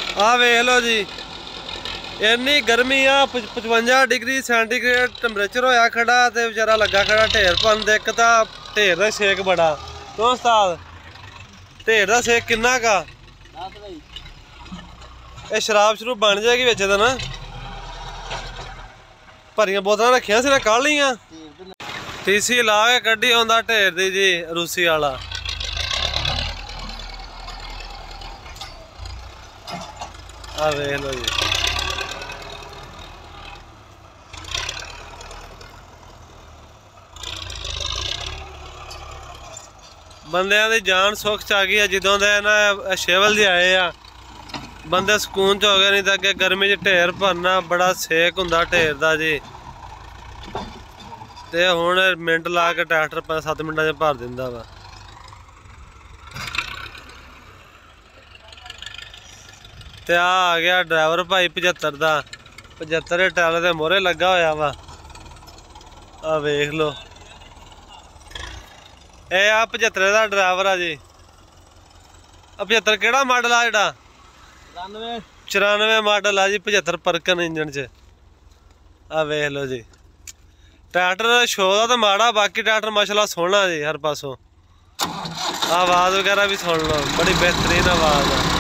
ਆ ਵੇਖ ਲਓ ਜੀ, ਇੰਨੀ ਗਰਮੀ ਆ, 55 ਡਿਗਰੀ ਸੈਂਟੀਗ੍ਰੇਡ ਟੈਂਪਰੇਚਰ ਹੋਇਆ ਖੜਾ ਤੇ ਵਿਚਾਰਾ ਲੱਗਾ ਖੜਾ ਢੇਰ ਭੰਨ ਦੇ। ਇੱਕ ਤਾਂ ਢੇਰ ਦਾ ਸੇਕ ਬੜਾ ਕਿਉਂ ਉਸਤਾਦ, ਢੇਰ ਦਾ ਸੇਕ ਕਿੰਨਾ ਕਾ? ਇਹ ਸ਼ਰਾਬ ਸ਼ੁਰੂ ਬਣ ਜਾਏਗੀ ਵਿੱਚ ਤਾਂ ਨਾ। ਭਰੀਆਂ ਬੋਤਲਾਂ ਰੱਖੀਆਂ ਸੀ ਨਾ, ਕੱਢ ਲਈਆਂ। ਟੀਸੀ ਲਾ ਕੇ ਕੱਢੀ ਆਉਂਦਾ ਢੇਰ ਦੀ ਜੀ ਰੂਸੀ ਵਾਲਾ। ਆ ਵੇਖ ਲਓ ਜੀ, ਬੰਦਿਆਂ ਦੀ ਜਾਨ ਸੁੱਖ ਚ ਆ ਗਈ ਆ ਜਦੋਂ ਦੇ ਨਾ ਸ਼ੇਵਲ ਜੀ ਆਏ ਆ। ਬੰਦੇ ਸਕੂਨ ਚ ਹੋ ਗਏ, ਨਹੀਂ ਤਾਂ ਅੱਗੇ ਗਰਮੀ ਚ ਢੇਰ ਭਰਨਾ ਬੜਾ ਸੇਕ ਹੁੰਦਾ ਢੇਰ ਦਾ ਜੀ। ਤੇ ਹੁਣ ਮਿੰਟ ਲਾ ਕੇ ਟਰੈਕਟਰ 5-7 ਮਿੰਟਾਂ ਚ ਭਰ ਦਿੰਦਾ ਵਾ। ਤੇ ਆ ਗਿਆ ਡਰਾਈਵਰ ਭਾਈ 75 ਦਾ। 75 ਦੇ ਟਾਇਰ ਦੇ ਮੋਹਰੇ ਲੱਗਾ ਹੋਇਆ ਵਾ। ਆ ਵੇਖ ਲੋ, ਇਹ ਆ 75 ਦਾ ਡਰਾਈਵਰ ਆ ਜੀ। 75 ਕਿਹੜਾ ਮਾਡਲ ਆ? ਜਿਹੜਾ 94 ਮਾਡਲ ਆ ਜੀ। 75 ਪਰਕਨ ਇੰਜਣ ਚ। ਆ ਵੇਖ ਲੋ ਜੀ, ਟਰੈਕਟਰ ਸ਼ੋ ਦਾ ਤਾਂ ਮਾੜਾ, ਬਾਕੀ ਟਰੈਕਟਰ ਮਾਸ਼ਾਅੱਲਾ ਸੋਹਣਾ ਜੀ ਹਰ ਪਾਸੋਂ। ਆਵਾਜ਼ ਵਗੈਰਾ ਵੀ ਸੁਣ ਲਓ, ਬੜੀ बेहतरीन आवाज़ है।